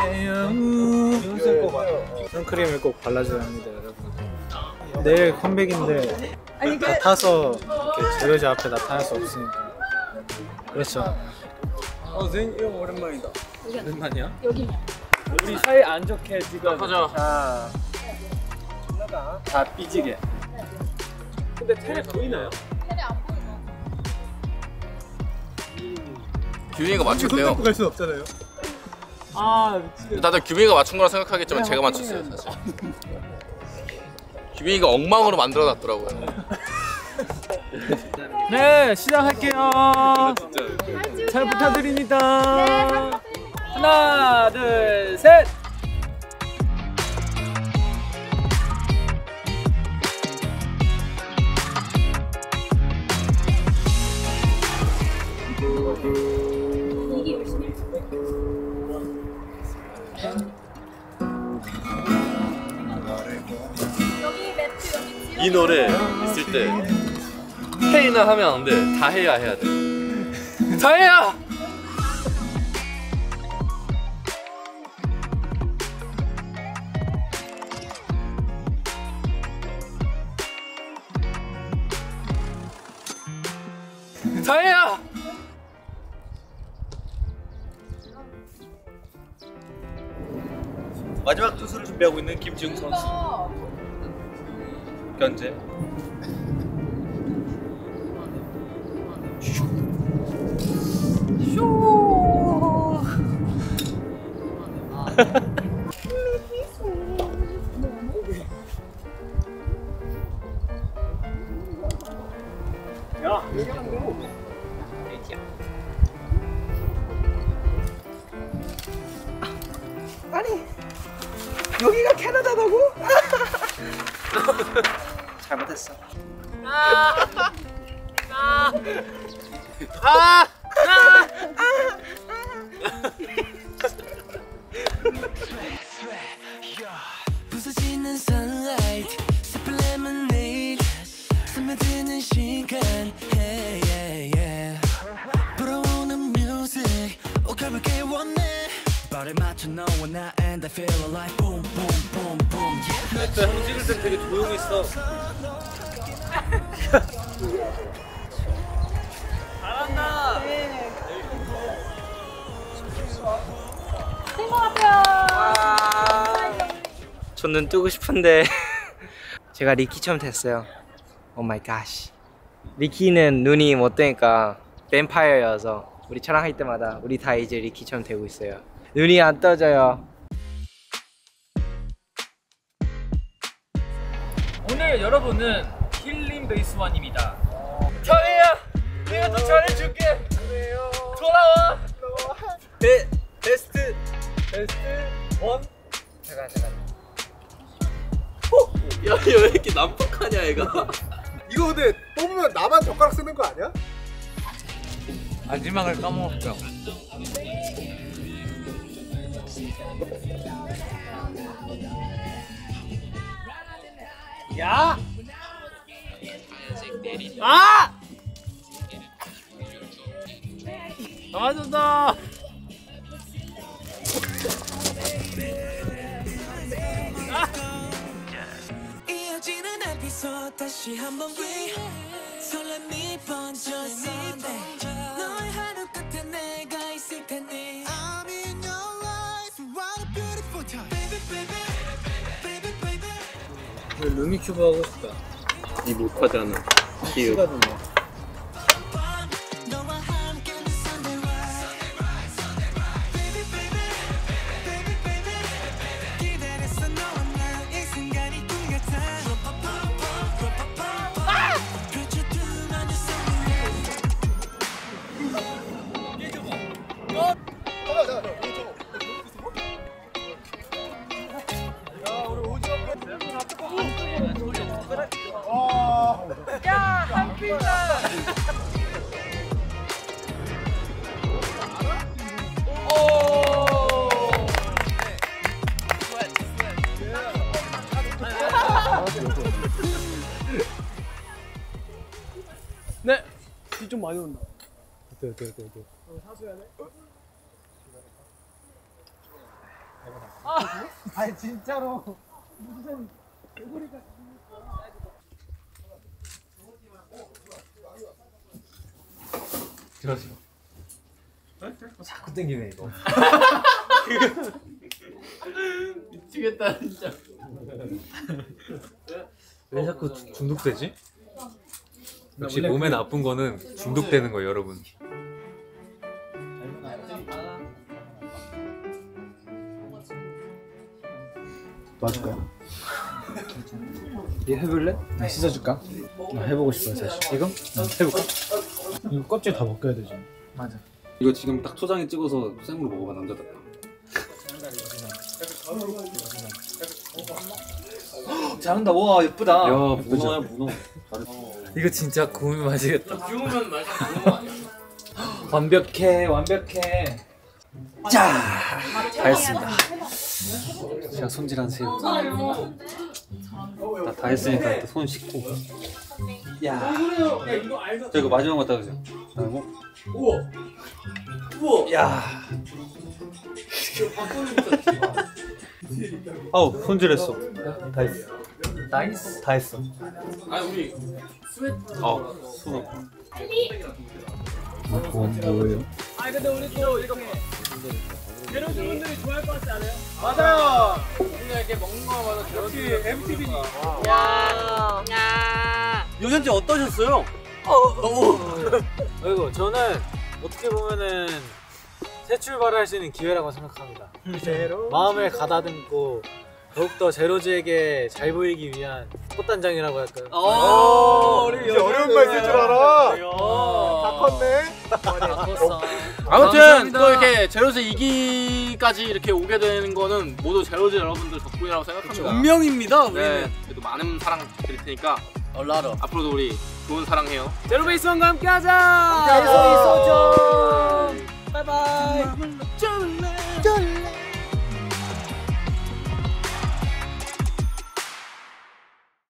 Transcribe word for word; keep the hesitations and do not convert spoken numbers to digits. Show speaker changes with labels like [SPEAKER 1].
[SPEAKER 1] 선크림을 꼭 발라줘야 합니다, 여러분. 내일 컴백인데 아니, 그... 타서 이렇게 제로자 앞에 나타날 수 없으니까. 그렇죠. 어, zen이 형 오랜만이다. 오랜만이야? 여기. 우리 사이 안 좋게 지금. 자, 다 삐지게. 근데 테레 보이나요? 테레 안 보여.
[SPEAKER 2] 규민이가 맞췄대요.
[SPEAKER 1] 손 갈 수 없잖아요. 아, 미치겠다.
[SPEAKER 2] 다들 규민이가 맞춘 거라 생각하겠지만 네, 제가 맞췄어요, 사실. 규민이가 엉망으로 만들어 놨더라고요.
[SPEAKER 1] 네, 시작할게요. 잘 부탁드립니다. 하나, 둘, 셋.
[SPEAKER 3] 이게 열심히 할 여기 매트 여기
[SPEAKER 2] 이 노래 있을 때 헤이나 하면 안 돼. 다 해야 해야 돼. 다 해야! 다 해야!
[SPEAKER 1] 마지막 투수를 준비하고 있는 김지웅 선수. 견제. 야,
[SPEAKER 4] 아니 여기가 캐나다다고?
[SPEAKER 1] 잘못했어.
[SPEAKER 4] 아!
[SPEAKER 1] 아! 아!
[SPEAKER 5] 부서지는 sunlight, 슬픈 lemonade, 스며드는 시간, hey, yeah, yeah. 불어오는 music, 오가볍게 원해. 발에 맞춰 너와 나 and I feel alive, boom, boom, boom, boom, yeah.
[SPEAKER 1] 근데 형 찍을 땐 되게 조용했어. 잘한다.
[SPEAKER 3] 된것 같아요.
[SPEAKER 4] 저 눈 뜨고 싶은데 제가 리키처럼 됐어요. 오 마이 갓. 리키는 눈이 못 뜨니까 뱀파이어여서 우리 촬영할 때마다 우리 다 이제 리키처럼 되고 있어요. 눈이 안 떠져요.
[SPEAKER 1] 오늘 여러분은 힐링 베이스원입니다. 저희야, 내가 더 잘해줄게. 돌아와. 베 베스트 베스트 원.
[SPEAKER 4] 잠깐 잠깐.
[SPEAKER 2] 야, 얘 왜 이렇게 난폭하냐, 얘가.
[SPEAKER 6] 이거 근데 뽑으면 나만 젓가락 쓰는 거 아니야?
[SPEAKER 1] 마지막을 까먹었죠. 야! 아! 다 맞았다.
[SPEAKER 5] 이어지는 에피소드 다시 한번 위 설렘이 번졌는데 너의 하루 끝에 내가 있을 테니 I'm in your life what a beautiful time baby baby baby baby
[SPEAKER 1] 루미큐브 하고 싶다.
[SPEAKER 2] 이 못하잖아.
[SPEAKER 1] 시가 됐네.
[SPEAKER 5] 너와 함께는 Sunday rise baby baby baby baby 기다렸어 너와 나 이 순간이 꿈 같아 펼쳐두면 내
[SPEAKER 3] 야, 한 피자.
[SPEAKER 1] 네. 비 좀 많이 온다. 네, 네, 네, 네.
[SPEAKER 6] 사수해야 돼?
[SPEAKER 1] 아니 진짜로 무슨 개구리가.
[SPEAKER 2] 들어줘.
[SPEAKER 1] 자꾸 땡기네 이거.
[SPEAKER 2] 미치겠다 진짜.
[SPEAKER 7] 왜 자꾸 주- 중독되지? 역시 몸에 나쁜 거는 중독되는 거예요, 여러분.
[SPEAKER 1] 도와줄까요? 얘 해볼래? 나 씻어줄까? 나 해보고 싶어요 사실. 이거? 응, 해볼까? 이거 껍질 다 벗겨야 되죠. 맞아.
[SPEAKER 8] 이거 지금 딱 초장에 찍어서 생으로 먹어봐 남자답다.
[SPEAKER 1] 잘한다. 와 예쁘다.
[SPEAKER 8] 야 문어야 문어.
[SPEAKER 7] 이거 진짜 구우면 맛이겠다.
[SPEAKER 2] 구우면 맛이 구우면 아니야.
[SPEAKER 1] 완벽해 완벽해.
[SPEAKER 3] 다
[SPEAKER 8] 했습니다. 제가 손질한 새우. 나 다 했으니까 또 손 씻고.
[SPEAKER 1] 야.
[SPEAKER 8] 저 이거 마지막 갖다 주세요. 그리고
[SPEAKER 1] 야.
[SPEAKER 7] 아우, 손질했어.
[SPEAKER 1] 다 했어. 나이스. 다 했어.
[SPEAKER 2] 아니 우리 스웨트.
[SPEAKER 8] 아 손.
[SPEAKER 1] 그건 뭐예요?
[SPEAKER 4] 아 근데 우리 또 이렇게 제로즈 분들이 좋아할 것 같지 않아요?
[SPEAKER 1] 맞아요.
[SPEAKER 4] 우리가 이렇게 먹는 거마다 제로즈
[SPEAKER 1] 엠티비.
[SPEAKER 8] 요현지 어떠셨어요?
[SPEAKER 7] 아이고, 저는 어떻게 보면은 새 출발할 수 있는 기회라고 생각합니다.
[SPEAKER 1] 제로.
[SPEAKER 7] 마음을 가다듬고 더욱더 제로즈에게 잘 보이기 위한 꽃단장이라고 할까요?
[SPEAKER 2] 어, 우리
[SPEAKER 6] 이제 어려운 말 쓸 줄 알아. 다 컸네.
[SPEAKER 2] 아무튼
[SPEAKER 4] 감사합니다.
[SPEAKER 2] 또 이렇게 제로즈 이 기까지 이렇게 오게 되는 거는 모두 제로즈 여러분들 덕분이라고 생각합니다.
[SPEAKER 8] 운명입니다. 우리는.
[SPEAKER 2] 네, 그래도 많은 사랑 드릴 테니까
[SPEAKER 8] 얼라러.
[SPEAKER 2] 앞으로도 우리 좋은 사랑해요.
[SPEAKER 4] 제로베이스원과 함께하자.
[SPEAKER 1] 함께 하자.